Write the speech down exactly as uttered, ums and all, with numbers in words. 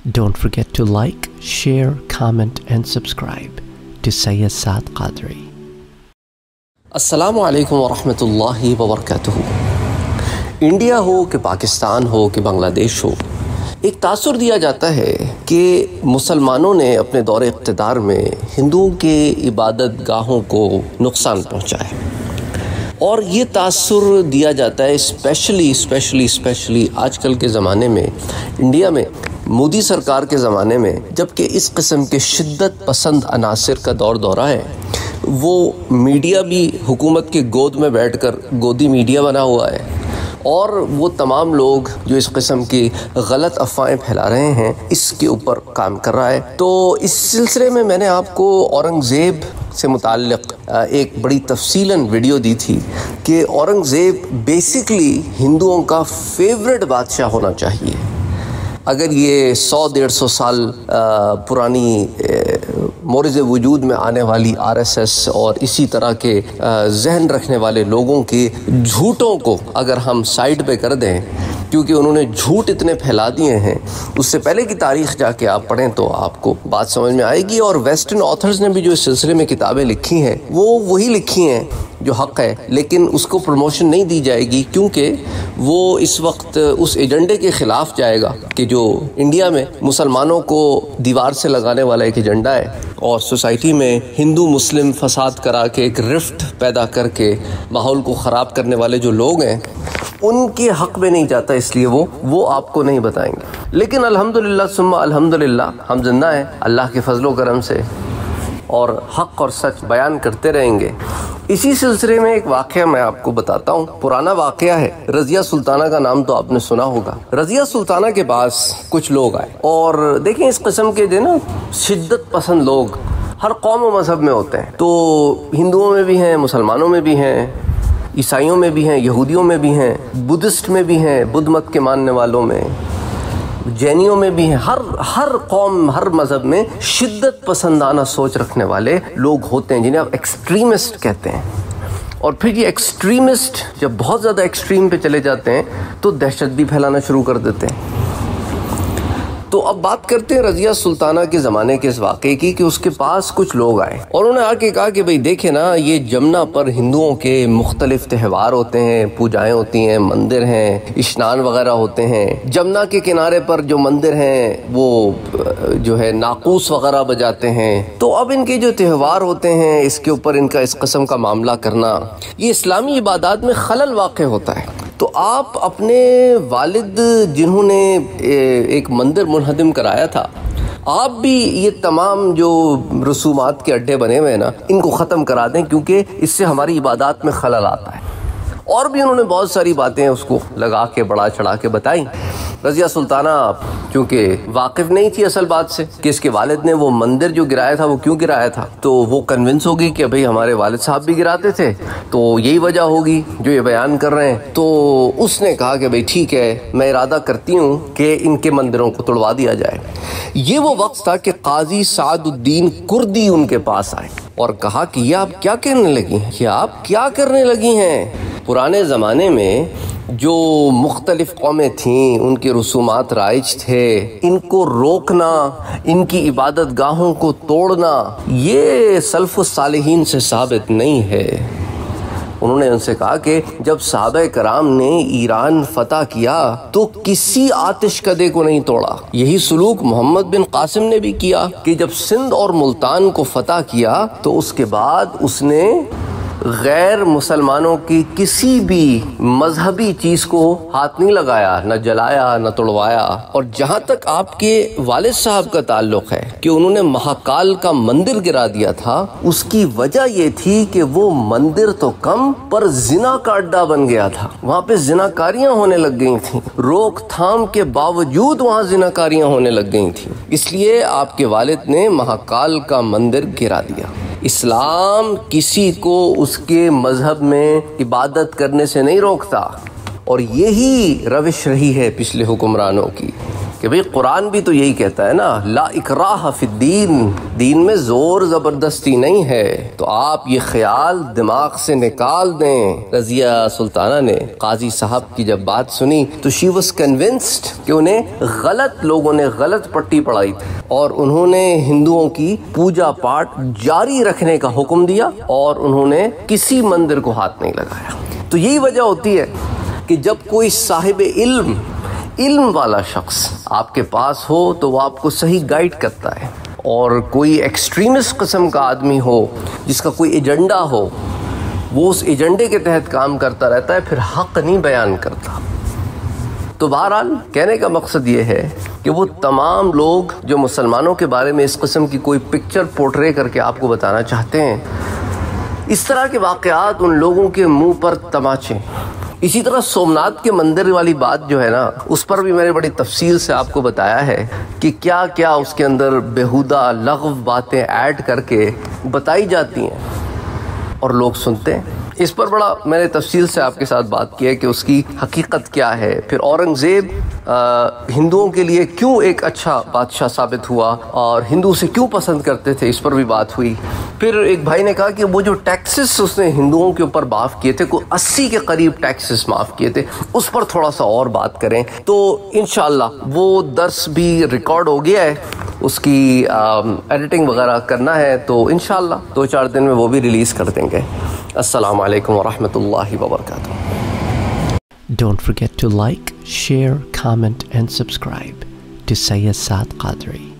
Don't forget to like, share, comment and subscribe to Sayyid Saad Qadri. السلام علیکم ورحمۃ اللہ وبرکاتہ۔ انڈیا ہو کہ پاکستان ہو کہ بنگلہ دیش ہو، ایک تاثر دیا جاتا ہے کہ مسلمانوں نے اپنے دور اقتدار میں ہندوؤں کے عبادت گاہوں کو نقصان پہنچا ہے، اور یہ تاثر دیا جاتا ہے اسپیشلی اسپیشلی اسپیشلی آج کل کے زمانے میں انڈیا میں، مودی سرکار کے زمانے میں، جبکہ اس قسم کے شدت پسند عناصر کا دور دورہ ہے۔ وہ میڈیا بھی حکومت کے گود میں بیٹھ کر گودی میڈیا بنا ہوا ہے، اور وہ تمام لوگ جو اس قسم کی غلط افواہیں پھیلا رہے ہیں اس کے اوپر کام کر رہا ہے۔ تو اس سلسلے میں میں نے آپ کو اورنگزیب سے متعلق ایک بڑی تفصیلاً ویڈیو دی تھی کہ اورنگزیب بیسکلی ہندوؤں کا فیوریٹ بادشاہ ہونا چاہیے۔ اگر یہ سو ڈیڑھ سو سال پرانی مورز وجود میں آنے والی آر ایس ایس اور اسی طرح کے ذہن رکھنے والے لوگوں کے جھوٹوں کو اگر ہم سائڈ پہ کر دیں، کیونکہ انہوں نے جھوٹ اتنے پھیلا دیے ہیں، اس سے پہلے کی تاریخ جا کے آپ پڑھیں تو آپ کو بات سمجھ میں آئے گی۔ اور ویسٹرن آتھرز نے بھی جو اس سلسلے میں کتابیں لکھی ہیں وہ وہی لکھی ہیں جو حق ہے، لیکن اس کو پروموشن نہیں دی جائے گی، کیونکہ وہ اس وقت اس ایجنڈے کے خلاف جائے گا کہ جو انڈیا میں مسلمانوں کو دیوار سے لگانے والا ایک ایجنڈا ہے، اور سوسائٹی میں ہندو مسلم فساد کرا کے ایک رفٹ پیدا کر کے ماحول کو خراب کرنے والے جو لوگ ہیں ان کے حق میں نہیں جاتا، اس لیے وہ وہ آپ کو نہیں بتائیں گے۔ لیکن الحمدللہ ثم الحمدللہ ہم زندہ ہیں اللہ کے فضل و کرم سے، اور حق اور سچ بیان کرتے رہیں گے۔ اسی سلسلے میں ایک واقعہ میں آپ کو بتاتا ہوں، پرانا واقعہ ہے۔ رضیہ سلطانہ کا نام تو آپ نے سنا ہوگا۔ رضیہ سلطانہ کے پاس کچھ لوگ آئے، اور دیکھیں اس قسم کے جو نا شدت پسند لوگ ہر قوم و مذہب میں ہوتے ہیں، تو ہندوؤں میں بھی ہیں، مسلمانوں میں بھی ہیں، عیسائیوں میں بھی ہیں، یہودیوں میں بھی ہیں، بدھسٹ میں بھی ہیں، بدھ مت کے ماننے والوں میں، جینیوں میں بھی ہیں، ہر ہر قوم ہر مذہب میں شدت پسندانہ سوچ رکھنے والے لوگ ہوتے ہیں جنہیں آپ ایکسٹریمسٹ کہتے ہیں۔ اور پھر یہ ایکسٹریمسٹ جب بہت زیادہ ایکسٹریم پہ چلے جاتے ہیں تو دہشت بھی پھیلانا شروع کر دیتے ہیں۔ تو اب بات کرتے ہیں رضیہ سلطانہ کے زمانے کے اس واقعے کی کہ اس کے پاس کچھ لوگ آئے، اور انہوں نے آ کے کہا کہ بھئی دیکھیں نا، یہ جمنا پر ہندوؤں کے مختلف تہوار ہوتے ہیں، پوجائیں ہوتی ہیں، مندر ہیں، اشنان وغیرہ ہوتے ہیں۔ جمنا کے کنارے پر جو مندر ہیں وہ جو ہے ناقوس وغیرہ بجاتے ہیں، تو اب ان کے جو تہوار ہوتے ہیں اس کے اوپر ان کا اس قسم کا معاملہ کرنا، یہ اسلامی عبادات میں خلل واقع ہوتا ہے۔ تو آپ اپنے والد جنہوں نے ایک مندر منہدم کرایا تھا، آپ بھی یہ تمام جو رسومات کے اڈے بنے ہوئے ہیں نا ان کو ختم کرا دیں، کیونکہ اس سے ہماری عبادات میں خلل آتا ہے۔ اور بھی انہوں نے بہت ساری باتیں اس کو لگا کے بڑا چڑھا کے بتائیں۔ رضیہ سلطانہ چونکہ واقف نہیں تھی اصل بات سے کہ اس کے والد نے وہ مندر جو گرایا تھا وہ کیوں گرایا تھا، تو وہ کنونس ہو گئی کہ بھئی ہمارے والد صاحب بھی گراتے تھے تو یہی وجہ ہوگی جو یہ بیان کر رہے ہیں۔ تو اس نے کہا کہ بھئی ٹھیک ہے، میں ارادہ کرتی ہوں کہ ان کے مندروں کو توڑوا دیا جائے۔ یہ وہ وقت تھا کہ قاضی سعد الدین کردی ان کے پاس آئے اور کہا کہ یہ آپ کیا کرنے لگی ہیں، یہ آپ کیا کرنے لگی ہیں؟ پرانے زمانے میں جو مختلف قومیں تھیں ان کے رسومات رائج تھے، ان کو روکنا، ان کی عبادت گاہوں کو توڑنا یہ سلف الصالحین سے ثابت نہیں ہے۔ انہوں نے ان سے کہا کہ جب صحابہ کرام نے ایران فتح کیا تو کسی آتش کدے کو نہیں توڑا۔ یہی سلوک محمد بن قاسم نے بھی کیا کہ جب سندھ اور ملتان کو فتح کیا تو اس کے بعد اس نے غیر مسلمانوں کی کسی بھی مذہبی چیز کو ہاتھ نہیں لگایا، نہ جلایا نہ توڑوایا۔ اور جہاں تک آپ کے والد صاحب کا تعلق ہے کہ انہوں نے مہاکال کا مندر گرا دیا تھا، اس کی وجہ یہ تھی کہ وہ مندر تو کم پر زنا کا اڈا بن گیا تھا، وہاں پہ زناکاریاں ہونے لگ گئی تھیں، روک تھام کے باوجود وہاں زناکاریاں ہونے لگ گئی تھیں، اس لیے آپ کے والد نے مہاکال کا مندر گرا دیا۔ اسلام کسی کو اس کے مذہب میں عبادت کرنے سے نہیں روکتا، اور یہی روش رہی ہے پچھلے حکمرانوں کی۔ کہ بھئی قرآن بھی تو یہی کہتا ہے نا، لا اکراہ فی الدین، دین میں زور زبردستی نہیں ہے، تو آپ یہ خیال دماغ سے نکال دیں۔ رضیہ سلطانہ نے قاضی صاحب کی جب بات سنی تو شی واز کنونسڈ کہ انہیں غلط لوگوں نے غلط پٹی پڑھائی تھی، اور انہوں نے ہندوؤں کی پوجا پاٹ جاری رکھنے کا حکم دیا، اور انہوں نے کسی مندر کو ہاتھ نہیں لگایا۔ تو یہی وجہ ہوتی ہے کہ جب کوئی صاحب علم علم والا شخص آپ کے پاس ہو تو وہ آپ کو صحیح گائیڈ کرتا ہے، اور کوئی ایکسٹریمسٹ قسم کا آدمی ہو جس کا کوئی ایجنڈا ہو، وہ اس ایجنڈے کے تحت کام کرتا رہتا ہے، پھر حق نہیں بیان کرتا۔ تو بہرحال کہنے کا مقصد یہ ہے کہ وہ تمام لوگ جو مسلمانوں کے بارے میں اس قسم کی کوئی پکچر پورٹرے کر کے آپ کو بتانا چاہتے ہیں، اس طرح کے واقعات ان لوگوں کے منہ پر تماچے۔ اسی طرح سومناتھ کے مندر والی بات جو ہے نا، اس پر بھی میں نے بڑی تفصیل سے آپ کو بتایا ہے کہ کیا کیا اس کے اندر بیہودہ لغو باتیں ایڈ کر کے بتائی جاتی ہیں اور لوگ سنتے ہیں۔ اس پر بڑا میں نے تفصیل سے آپ کے ساتھ بات کی ہے کہ اس کی حقیقت کیا ہے، پھر اورنگزیب ہندوؤں کے لیے کیوں ایک اچھا بادشاہ ثابت ہوا اور ہندو سے کیوں پسند کرتے تھے، اس پر بھی بات ہوئی۔ پھر ایک بھائی نے کہا کہ وہ جو ٹیکسز اس نے ہندوؤں کے اوپر معاف کیے تھے، کوئی اسی کے قریب ٹیکسز معاف کیے تھے، اس پر تھوڑا سا اور بات کریں۔ تو انشاءاللہ وہ درس بھی ریکارڈ ہو گیا ہے، اس کی ایڈیٹنگ وغیرہ کرنا ہے، تو انشاءاللہ دو چار دن میں وہ بھی ریلیز کر دیں گے۔ السلام علیکم ورحمۃ اللہ وبرکاتہ۔ Don't forget to like, share, comment and subscribe to Sayyid Saad Qadri.